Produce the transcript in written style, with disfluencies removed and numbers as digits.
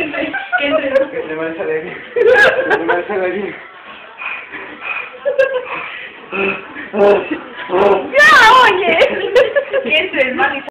Que se me sale bien. Que se me sale bien. ¡Ya, oye! Que entre el mal y